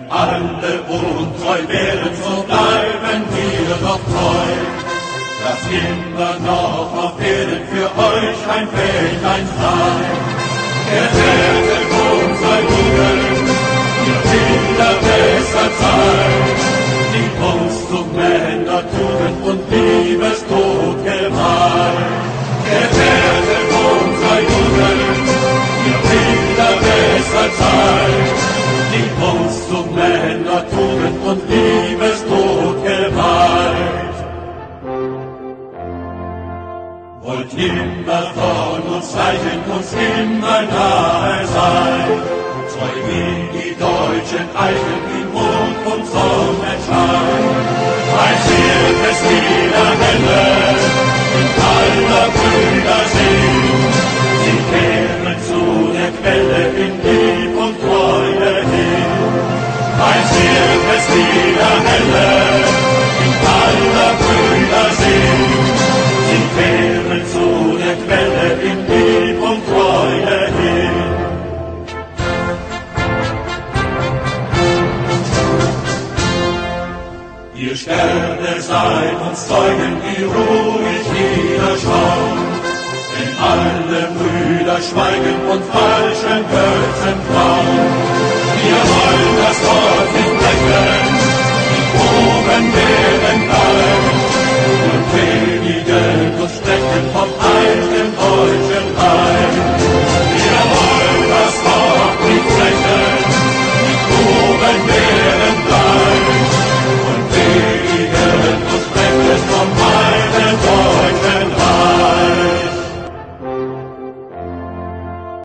alle untreu werden, so bleiben wir doch treu. Dass immer noch auf Erden für euch ein Fähnlein sei. Errettet unser Jugend, ihr Kinder besser seid. Die Kunst zum Männer, Tugend und Liebestod geweiht. Errettet unser Jugend, ihr Kinder besser seid. Die Kunst zum Männer, Tugend und Liebestod geweiht. Wollt immer von uns zeigen, uns immer nahe sein, treu wie die deutschen Eichen in Mond und Sonnenschein. Ein Schild ist wieder helle, in aller Brüder sehen, sie kehren zu der Quelle in Lieb und Treue hin. Ein Schild ist wieder helle, in aller Brüder sehen, sie kehren zu der Quelle in Lieb und Treue hin. Ihr Sterne seid uns Zeugen, die ruhig niederschauen, wenn alle Brüder schweigen und falschen Götzen trauen. Wir wollen das Gott entdecken, die oben werden bleiben und